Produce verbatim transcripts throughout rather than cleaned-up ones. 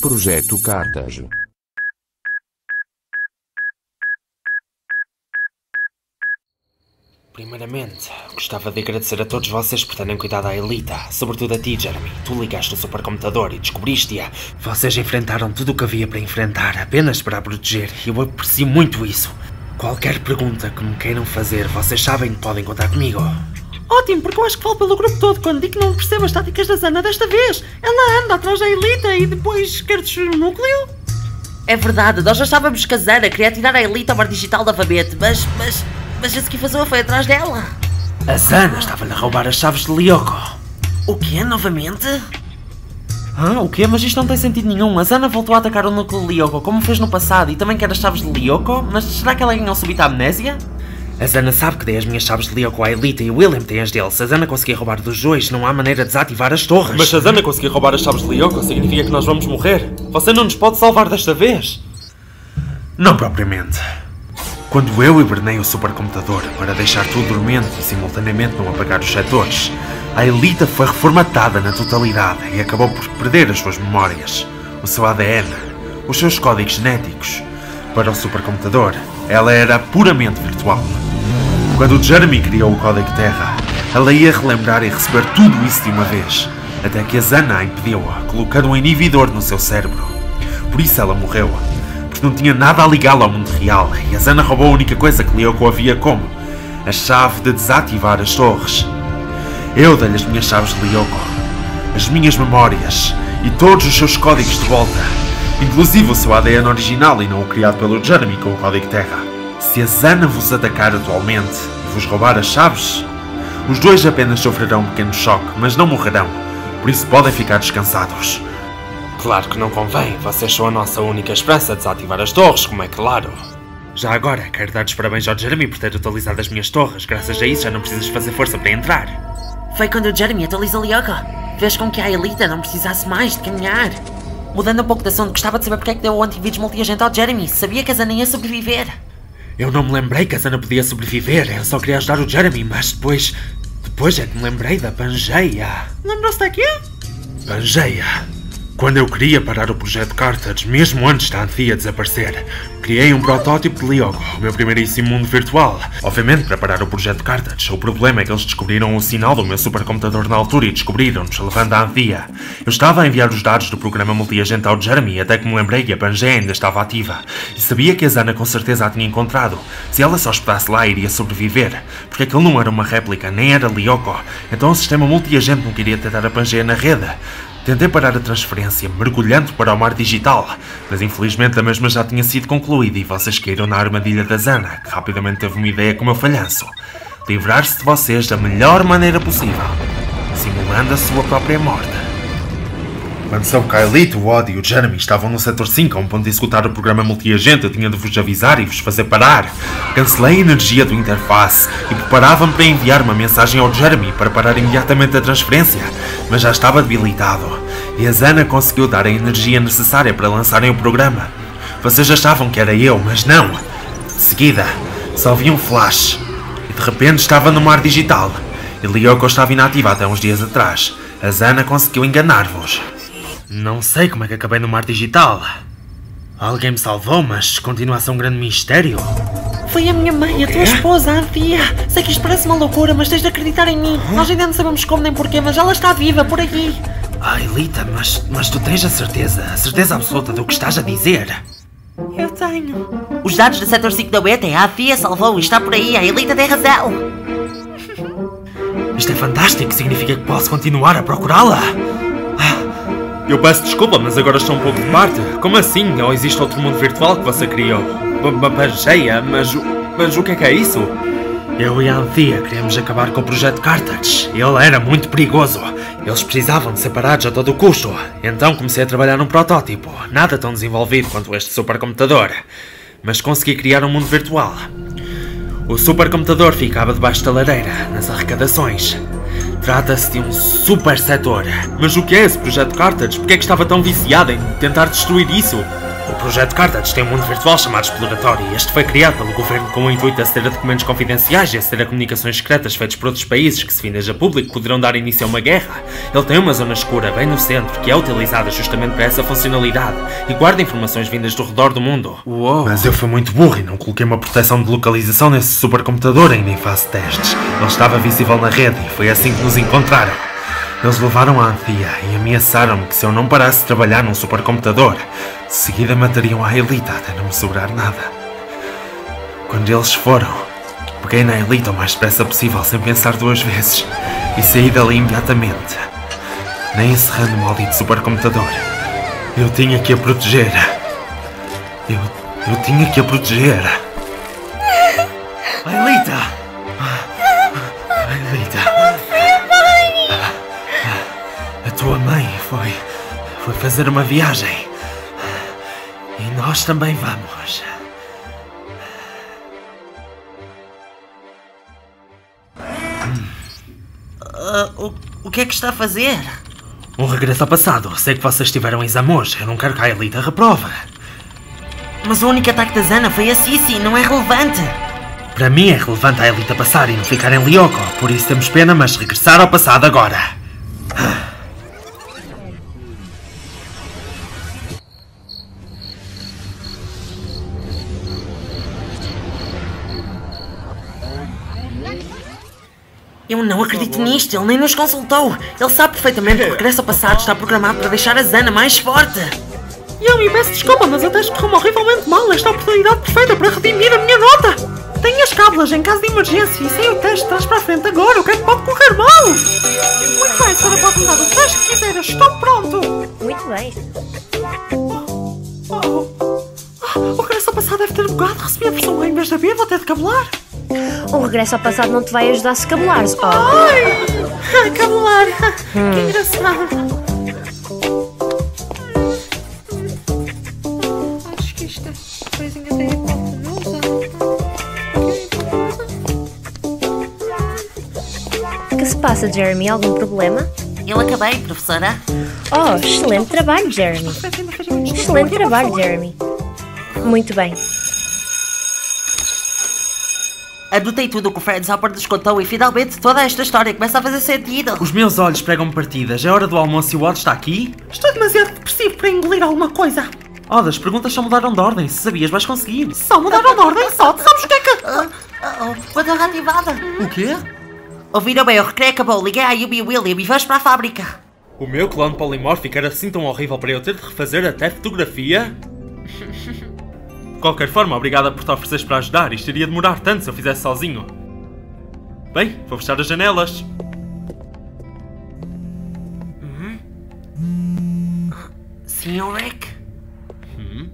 Projeto Cartage. Primeiramente, gostava de agradecer a todos vocês por terem cuidado da Elita, sobretudo a ti, Jeremy. Tu ligaste o supercomputador e descobriste-a. Vocês enfrentaram tudo o que havia para enfrentar, apenas para a proteger, e eu aprecio muito isso. Qualquer pergunta que me queiram fazer, vocês sabem que podem contar comigo. Ótimo, porque eu acho que falo pelo grupo todo quando digo que não percebo as táticas da Zana desta vez. Ela anda atrás da Elita e depois quer destruir o núcleo. É verdade, nós já estávamos que a Zana queria tirar a Elita ao mar digital novamente, mas... mas... mas a Skifazua foi atrás dela. A Zana estava-lhe a roubar as chaves de Lyoko. O quê? Novamente? Ah, o quê? Mas isto não tem sentido nenhum. A Zana voltou a atacar o núcleo de Lyoko como fez no passado e também quer as chaves de Lyoko, mas será que ela ganhou súbita amnésia? A Zana sabe que dei as minhas chaves de Lyoko à Elita e o William tem as dele. Se a Zana conseguir roubar dos dois, não há maneira de desativar as torres. Mas se a Zana conseguir roubar as chaves de Lyoko, significa que nós vamos morrer. Você não nos pode salvar desta vez. Não propriamente. Quando eu hibernei o supercomputador para deixar tudo dormente e simultaneamente não apagar os setores, a Elita foi reformatada na totalidade e acabou por perder as suas memórias, o seu A D N, os seus códigos genéticos. Para o supercomputador, ela era puramente virtual. Quando o Jeremy criou o Código Terra, ela ia relembrar e receber tudo isso de uma vez, até que a Zana a impediu-a, colocando um inibidor no seu cérebro. Por isso ela morreu, porque não tinha nada a ligá-la ao mundo real, e a Zana roubou a única coisa que Lyoko havia como a chave de desativar as torres. Eu dei-lhe as minhas chaves de Lyoko, as minhas memórias e todos os seus códigos de volta, inclusive o seu A D N original e não o criado pelo Jeremy com o Código Terra. Se a Zana vos atacar atualmente e vos roubar as chaves, os dois apenas sofrerão um pequeno choque, mas não morrerão, por isso podem ficar descansados. Claro que não convém, vocês são a nossa única esperança de desativar as torres, como é claro. Já agora, quero dar os parabéns ao Jeremy por ter atualizado as minhas torres, graças a isso já não precisas fazer força para entrar. Foi quando o Jeremy atualizou Lyoko, fez com que a Elita não precisasse mais de caminhar. Mudando um pouco de assunto, gostava de saber porque é que deu o antivírus multiagente ao Jeremy, sabia que a Zana ia sobreviver. Eu não me lembrei que a Zana podia sobreviver, eu só queria ajudar o Jeremy, mas depois... Depois é que me lembrei da Pangeia. Lembrou-se daqui? Pangeia. Quando eu queria parar o projeto Cartage, mesmo antes da Anthea desaparecer, criei um protótipo de Lyoko, o meu primeiríssimo mundo virtual. Obviamente para parar o projeto Cartage. O problema é que eles descobriram o sinal do meu supercomputador na altura e descobriram-nos, levando a Anthea. Eu estava a enviar os dados do programa multiagente ao Jeremy, até que me lembrei que a Pangeia ainda estava ativa. E sabia que a Zana com certeza a tinha encontrado. Se ela se hospedasse lá, iria sobreviver. Porque aquilo não era uma réplica, nem era Lyoko. Então o sistema multiagente não queria tentar a Pangeia na rede. Tentei parar a transferência, mergulhando para o mar digital, mas infelizmente a mesma já tinha sido concluída e vocês caíram na armadilha da Zana, que rapidamente teve uma ideia com o meu falhanço. Livrar-se de vocês da melhor maneira possível, simulando a sua própria morte. Quando soube que a Elite, o Odd e o Jeremy estavam no setor cinco a um ponto de executar o programa multiagente, eu tinha de vos avisar e vos fazer parar. Cancelei a energia do interface e preparava-me para enviar uma mensagem ao Jeremy para parar imediatamente a transferência, mas já estava debilitado, e a Zana conseguiu dar a energia necessária para lançarem o programa. Vocês achavam que era eu, mas não. De seguida, só vi um flash, e de repente estava no mar digital, e Lyoko estava inativa até uns dias atrás. A Zana conseguiu enganar-vos. Não sei como é que acabei no mar digital. Alguém me salvou, mas continua a ser um grande mistério. Foi a minha mãe, a tua esposa, a Anthea. Sei que isto parece uma loucura, mas tens de acreditar em mim. Nós ainda não sabemos como nem porquê, mas ela está viva por aqui. Ah, Elita, mas, mas tu tens a certeza, a certeza absoluta do que estás a dizer? Eu tenho. Os dados do setor cinco da Beta, a Anthea salvou e está por aí, a Elita tem razão. Isto é fantástico, significa que posso continuar a procurá-la. Eu peço desculpa, mas agora estou um pouco de parte. Como assim? Ou existe outro mundo virtual que você criou? Uma Pangeia? Mas, mas o que é que é isso? Eu e a Anthea queríamos acabar com o projeto Cartage. Ele era muito perigoso. Eles precisavam de separados a todo o custo. Então comecei a trabalhar num protótipo. Nada tão desenvolvido quanto este supercomputador. Mas consegui criar um mundo virtual. O supercomputador ficava debaixo da lareira, nas arrecadações. Trata-se de um super setor. Mas o que é esse projeto Cartage? Por que é que estava tão viciado em tentar destruir isso? O projeto Cartage tem um mundo virtual chamado Exploratório e este foi criado pelo governo com o intuito de aceder a documentos confidenciais e aceder a comunicações secretas feitas por outros países que, se vindas a público, poderão dar início a uma guerra. Ele tem uma zona escura bem no centro que é utilizada justamente para essa funcionalidade e guarda informações vindas do redor do mundo. Uou. Mas eu fui muito burro e não coloquei uma proteção de localização nesse supercomputador ainda em fase de testes. Ele estava visível na rede e foi assim que nos encontraram. Eles levaram a Anthea e ameaçaram-me que se eu não parasse de trabalhar num supercomputador, de seguida matariam a Aelita até não me sobrar nada. Quando eles foram, peguei na Aelita o mais depressa possível sem pensar duas vezes e saí dali imediatamente. Nem encerrando o maldito supercomputador. Eu tinha que a proteger. Eu, eu tinha que a proteger. Aelita! Aelita! A tua mãe foi, foi fazer uma viagem. E nós também vamos. Uh, o, o que é que está a fazer? Um regresso ao passado. Sei que vocês tiveram exame hoje. Eu não quero que a Aelita reprova. Mas o único ataque da Zana foi a Sissi, não é relevante. Para mim é relevante a Aelita passar e não ficar em Lyoko. Por isso temos pena, mas regressar ao passado agora. Eu não acredito nisto, ele nem nos consultou. Ele sabe perfeitamente que o regresso ao passado está programado para deixar a Zana mais forte. Yumi, peço desculpa, mas o teste correu horrivelmente mal. Esta é a oportunidade perfeita para redimir a minha nota. Tenho as cábulas em caso de emergência e sem o teste traz para a frente agora. O que é que pode correr mal? Muito bem, a senhora pode me dar o teste que quiser. Estou pronto. Muito bem. Oh, oh. Oh, o regresso ao passado deve ter bugado. Recebi a versão A em vez da B, vou ter de cabelar. O regresso ao passado não te vai ajudar a se cabulares, ó. Ai, cabelar. Hum. Que engraçado. Acho que esta coisinha tem a porta não O que se passa, Jeremy? Algum problema? Eu acabei, professora. Oh, excelente trabalho, Jeremy. Excelente trabalho, Jeremy. Muito bem. Anotei tudo o que o Fred Hopper nos contou e finalmente toda esta história começa a fazer sentido. Os meus olhos pregam-me partidas. É hora do almoço e o Odd está aqui? Estou demasiado depressivo para engolir alguma coisa. Odd, as perguntas só mudaram de ordem. Se sabias, vais conseguir. Só mudaram de ordem, só. Tu sabes o que é que... Uh, uh, uh, Quando ativada. O quê? Ouviram bem, o recreio acabou. Liguei à Yumi e William e vamos para a fábrica. O meu clone polimórfico era assim tão horrível para eu ter de refazer até fotografia? De qualquer forma, obrigada por te ofereceres para ajudar. Isto iria demorar tanto se eu fizesse sozinho. Bem, vou fechar as janelas. Uhum. Sim, Rick? Hum?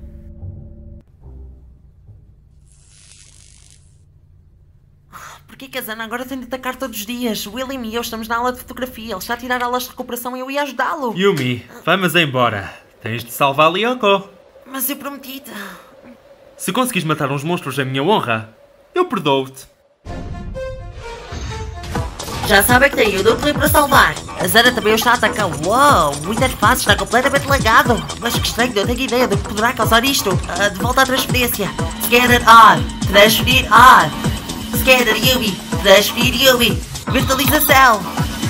Porquê que a Zana agora tem de atacar todos os dias? O William e eu estamos na aula de fotografia. Ele está a tirar aulas de recuperação e eu ia ajudá-lo. Yumi, vamos embora. Tens de salvar a Lyoko. Mas eu prometi-te. Se conseguires matar uns monstros em minha honra, eu perdoo-te. Já sabe que tem o núcleo para salvar. A Zana também o está a atacar. Uou, o interface está completamente lagado. Mas que estranho, não tenho ideia do que poderá causar isto. Uh, de volta à transferência. Scanner on. Transferir on. Scanner Yumi. Transferir Yumi. Virtualização.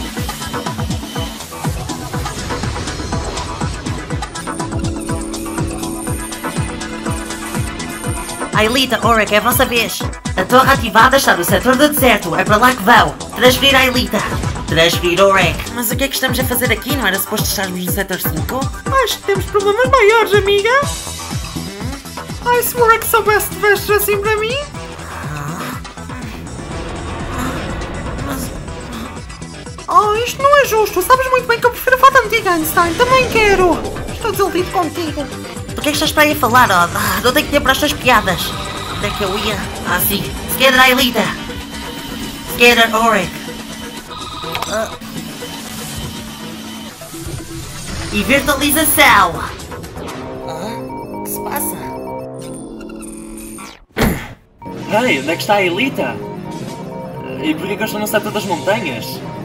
Aelita, Oric, é a vossa vez. A torre ativada está no setor do deserto. É para lá que vão. Transferir a Aelita. Transferir Oric. Mas o que é que estamos a fazer aqui? Não era suposto estarmos no setor cinco? Acho que temos problemas maiores, amiga. Ai, se o Rick soubesse de vestes assim para mim. Oh, isto não é justo. Sabes muito bem que eu prefiro a foto antiga, Einstein. Também quero. Estou desiludido contigo. Por que é que estás para aí a falar, Odd? Oh, não tenho tempo para as tuas piadas. Onde é que eu ia? Ah, sim. Scanner Aelita. Scanner Oric. Uh. E virtualização. Ah, o que se passa? Ei, onde é que está a Aelita? E porquê que eu estou no setor das montanhas?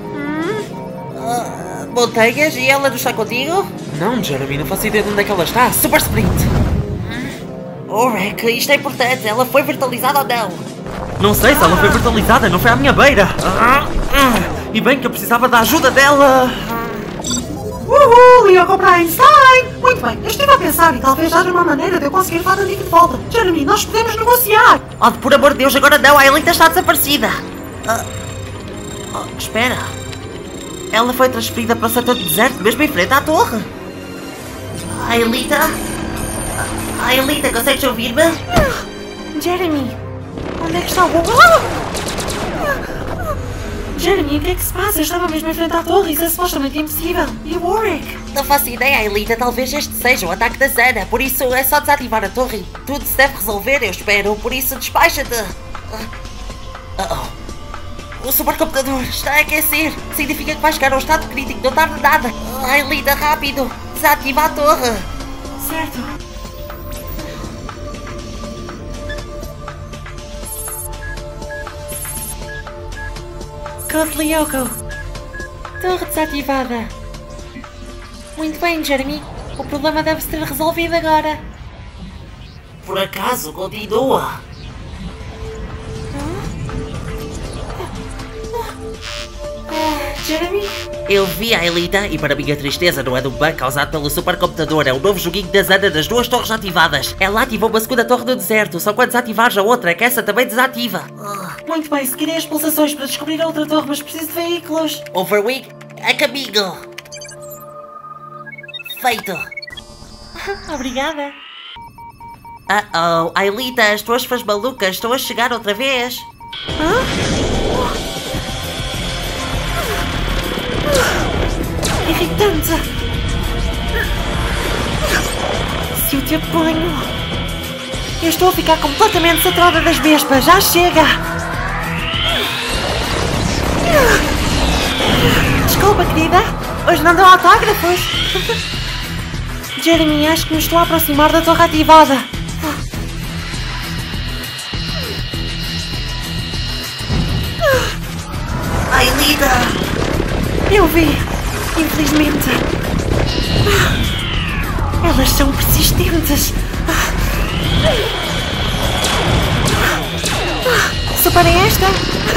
Uh, montanhas? E ela não está contigo? Não, Jeremy, não faço ideia de onde é que ela está. Super Sprint! Ulrich, isto é importante. Ela foi virtualizada ou não? Não sei se ela foi virtualizada, não foi à minha beira. E bem que eu precisava da ajuda dela. Uhul, Lyoko para Einstein! Muito bem, eu estive a pensar e talvez haja uma maneira de eu conseguir levar a Nick de volta. Jeremy, nós podemos negociar! Oh, por amor de Deus, agora não, a Aelita está desaparecida. Ah, oh, espera. Ela foi transferida para o setor deserto, mesmo em frente à torre. A Aelita? A Aelita, consegues ouvir-me? Jeremy, onde é que está o... Ah! Jeremy, o que é que se passa? Eu estava mesmo em frente à torre, isso é supostamente impossível. E o Warwick? Não faço ideia, Aelita. Talvez este seja o ataque da Zana. Por isso é só desativar a torre. Tudo se deve resolver, eu espero. Por isso despacha-te. Uh-oh. O supercomputador está a aquecer. Significa que vai chegar ao estado crítico. Não tarda nada. Aelita, rápido. Desativa a torre. Certo. Code Lyoko. Torre desativada. Muito bem, Jeremy. O problema deve ser resolvido agora. Por acaso continua? Jeremy? Eu vi a Aelita e, para minha tristeza, não é do bug causado pelo supercomputador, é o novo joguinho da Zana das duas torres ativadas. Ela ativou uma segunda torre do deserto, só quando desativares a outra é que essa também desativa. Muito bem, seguirei as pulsações para descobrir a outra torre, mas preciso de veículos. Overwing, a caminho. Feito. Obrigada. Uh-oh, Aelita, as tuas fãs malucas estão a chegar outra vez. Hã? Irritante! Se eu te apanho... Eu estou a ficar completamente saturada das vespas, já chega! Desculpa, querida, hoje não dou autógrafos! Jeremy, acho que me estou a aproximar da torre ativada. Aelita! Eu vi, infelizmente. Elas são persistentes. Superem esta.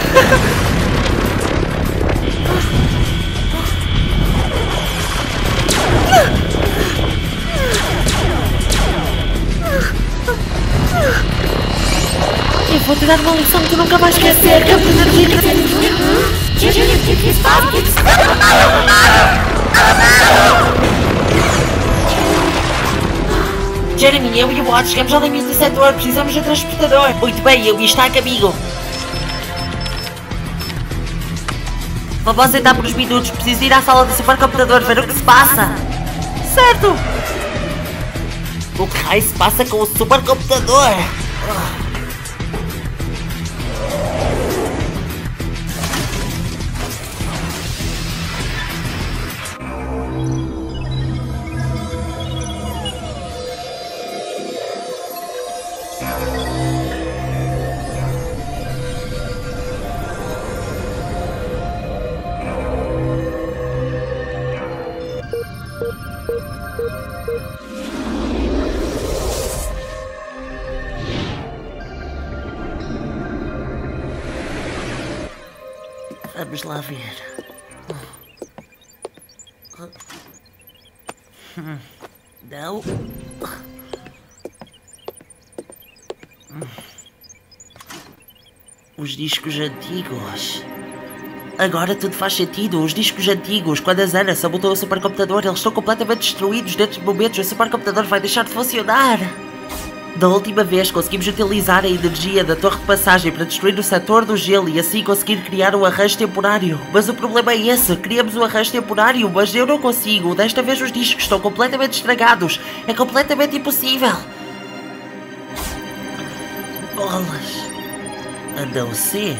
Eu vou te dar uma lição que tu nunca vais esquecer. Jeremy, eu e o Watch chegamos ao limite do setor. Precisamos de um transportador. Muito bem, eu está a caminho. Vamos sentar por uns minutos. Preciso ir à sala do supercomputador ver o que se passa. Certo! O que raio se passa com o supercomputador? Vamos lá ver. Não. Os discos antigos. Agora tudo faz sentido. Os discos antigos, quando a Zana sabotou o supercomputador, eles estão completamente destruídos. Dentro de momentos o supercomputador vai deixar de funcionar. Da última vez conseguimos utilizar a energia da torre de passagem para destruir o setor do gelo e assim conseguir criar um arranjo temporário. Mas o problema é esse, criamos um arranjo temporário, mas eu não consigo. Desta vez os discos estão completamente estragados. É completamente impossível. Bolas. A não ser...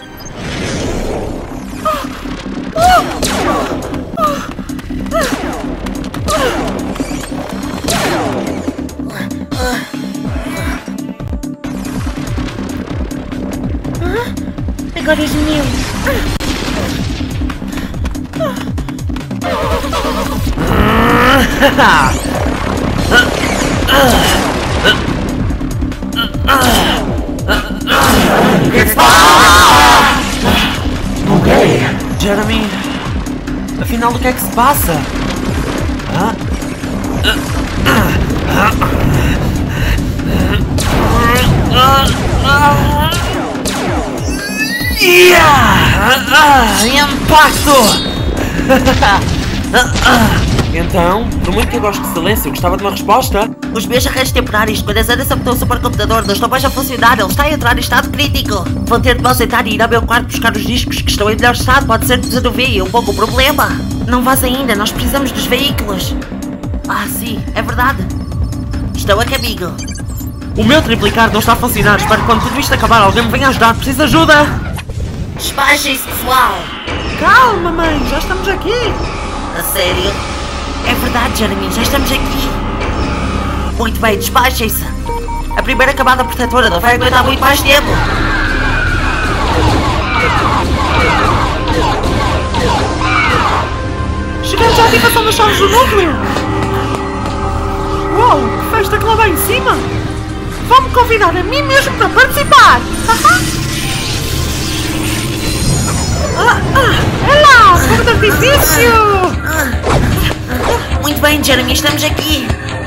Agora és meu. afinal o que é que se passa? Hã? Yeah! Impacto! Então, por muito que eu gosto de silêncio, gostava de uma resposta. Os meus arranjos temporários, quando a Zana sabotou o supercomputador, não estão mais a funcionar, ele está a entrar em estado crítico. Vou ter de me ausentar e ir ao meu quarto buscar os discos que estão em melhor estado, pode ser que desanovie um pouco o problema. Não vás ainda, nós precisamos dos veículos. Ah, sim, é verdade. Estou a caminho. O meu triplicar não está a funcionar, espero que quando tudo isto acabar alguém me venha ajudar, preciso de ajuda. Despachem-se, pessoal. Calma, mãe, já estamos aqui. A sério? É verdade, Jeremy, já estamos aqui. Muito bem, despachem-se. A primeira camada protetora não vai aguentar muito mais tempo. Chegamos à ativação das chaves do núcleo. Uau, que festa que lá vai em cima. Vou-me convidar a mim mesmo para participar. Ah, ah, é lá, fogo de artifício. Muito bem, Jeremy, estamos aqui.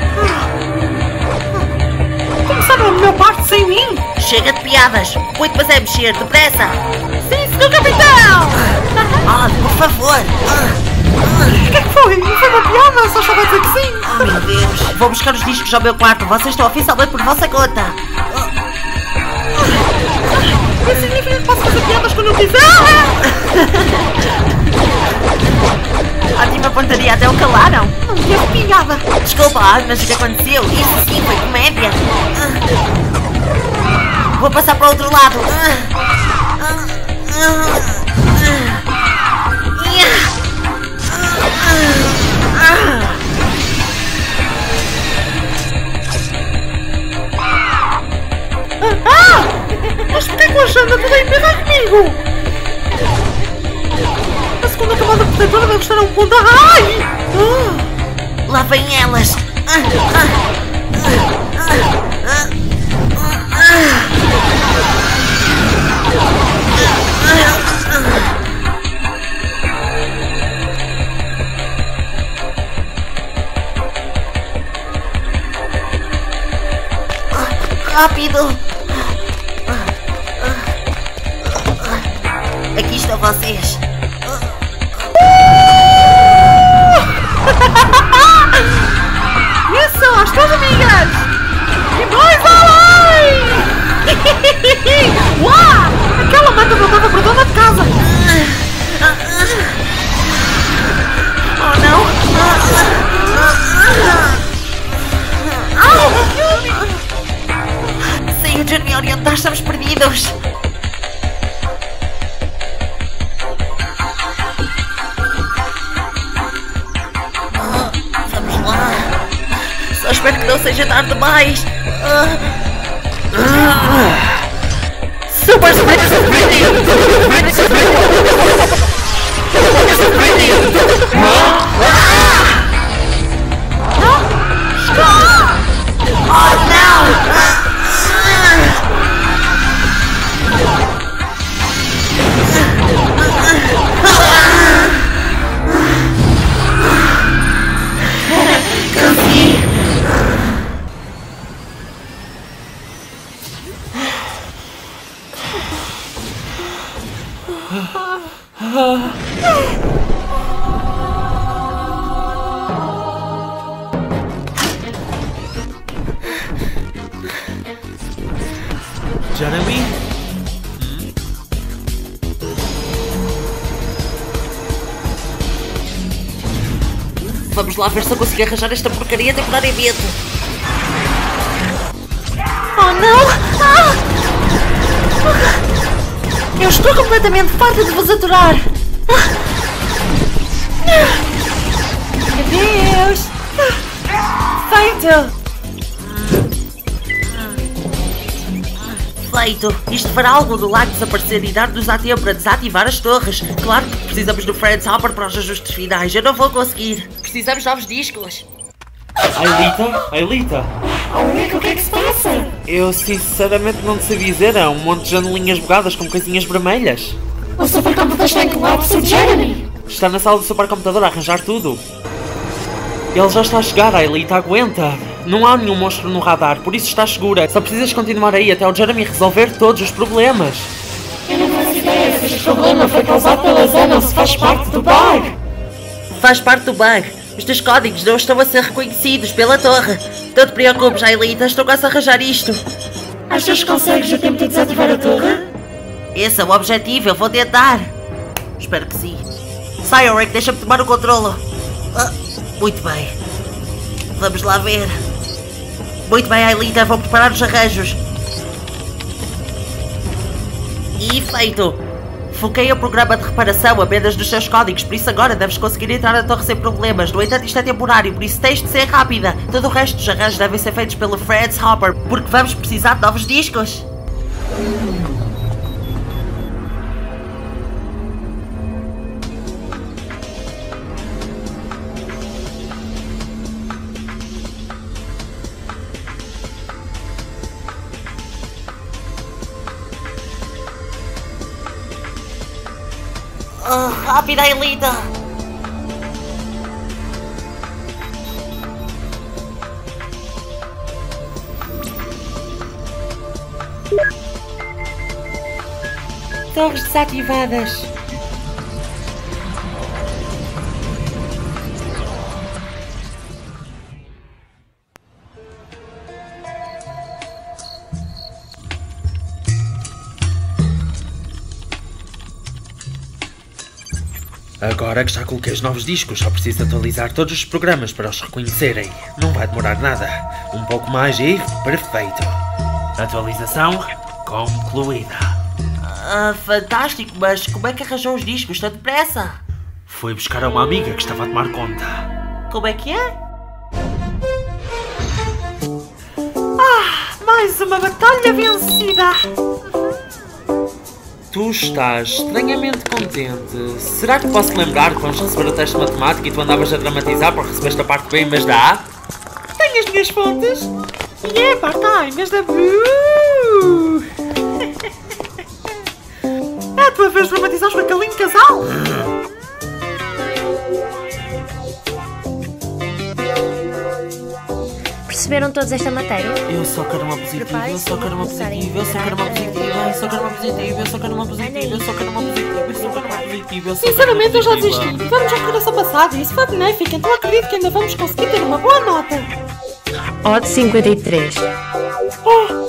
Começaram a melhor parte sem mim. Chega de piadas. Muito mas é mexer, depressa. Sim, senhor capitão. Ah, por favor. O que é que foi? Não foi uma piada? Só estava a dizer que sim. Oh, meu Deus. Vou buscar os discos ao meu quarto. Vocês estão oficialmente por vossa conta. Isso significa que posso fazer piadas quando eu quiser. Ótima pontaria, até o calaram. Não teve piada. Desculpa, mas o que aconteceu? Isso sim foi comédia. Vou passar para o outro lado. Ah! Mas porquê que o Alexandre tudo aí pega comigo? A segunda camada protetora deve estar a um ponto. Ai! Ah! Lá vêm elas. Rápido! Aqui estão vocês. Isso, as tuas amigas! E nós além! Uau! Aquela manta não estava para dona de casa! Oh não! Saiu de me orientar, estamos perdidos! Vamos lá! Só espero que não seja tarde demais! Super Oh não! Jeremy? Vamos lá ver se eu consigo arranjar esta porcaria temporariamente. Oh não! Ah! Eu estou completamente farta de vos aturar! Adeus! Feito! Feito! Isto fará algo do lago desaparecer e dar-nos a tempo para desativar as torres. Claro que precisamos do Franz Hopper para os ajustes finais. Eu não vou conseguir. Precisamos de novos discos. Aelita? Aelita? O que é que se passa? Eu sinceramente não te sei dizer, é um monte de janelinhas bugadas com coisinhas vermelhas. O supercomputador está em colapso, Jeremy! Está na sala do supercomputador a arranjar tudo. Ele já está a chegar, a Elite aguenta. Não há nenhum monstro no radar, por isso estás segura. Só precisas continuar aí até o Jeremy resolver todos os problemas. Eu não faço ideia se este problema foi causado pela Zana ou se faz parte do bug. Faz parte do bug. Os teus códigos não estão a ser reconhecidos pela torre. Não te preocupes, Aelita, estou quase a arranjar isto. Achas que consegues o tempo de desativar a torre? Esse é o objetivo, eu vou tentar. Espero que sim. Sai, Ulrich, deixa-me tomar o controlo. Ah, muito bem. Vamos lá ver. Muito bem, Aelita, vou preparar os arranjos. E feito. Foquei o programa de reparação apenas nos seus códigos, por isso agora deves conseguir entrar na torre sem problemas. No entanto, isto é temporário, por isso tens de ser rápida. Todo o resto dos arranjos devem ser feitos pelo Franz Hopper, porque vamos precisar de novos discos. Oh, rápida, Aelita! Torres desativadas. Agora que já coloquei os novos discos, só preciso atualizar todos os programas para os reconhecerem. Não vai demorar nada. Um pouco mais e perfeito. Atualização concluída. Ah, fantástico, mas como é que arranjou os discos tão depressa? Fui buscar a uma amiga que estava a tomar conta. Como é que é? Ah, mais uma batalha vencida. Tu estás estranhamente contente. Será que posso lembrar que vamos receber o teste de matemática e tu andavas a dramatizar porque recebeste a parte B em vez da A? Tenho as minhas fontes. E é parte A em vez da B. É a tua vez de dramatizar com aquele lindo casal. Perceberam todos esta matéria? Eu só quero uma positiva, eu só quero uma positiva, eu só quero uma positiva, eu só quero uma positiva, eu só quero uma positiva, eu só quero uma positiva, eu só quero uma positiva, eu só quero uma positiva. Sinceramente, eu já desisti. Tivemos ao regresso ao passado e isso foi benéfico, então acredito que ainda vamos conseguir ter uma boa nota. Odd cinquenta e três. Oh,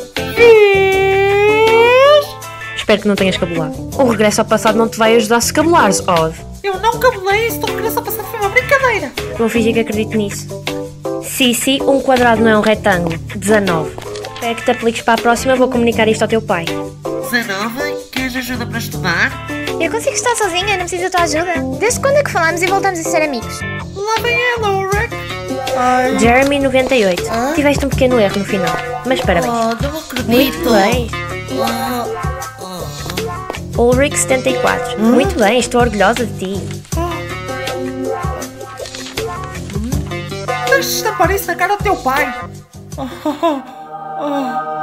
vês? Espero que não tenhas cabulado. O regresso ao passado não te vai ajudar se cabulares, Odd. Eu não cabulei, isso do regresso ao passado foi uma brincadeira. Vou fingir que acredito nisso. Cici, um quadrado não é um retângulo. dezanove. Espero que te apliques para a próxima, vou comunicar isto ao teu pai. dezanove? Queres ajuda para estudar? Eu consigo estar sozinha, não preciso da tua ajuda. Desde quando é que falamos e voltamos a ser amigos? Lá vem ela, Ulrich. Jeremy, noventa e oito. Hã? Tiveste um pequeno erro no final, mas parabéns. Oh, não acredito. Muito bem. Oh, Ulrich, setenta e quatro. Muito bem, estou orgulhosa de ti. Deixa estampar isso na cara do teu pai. Oh, oh, oh.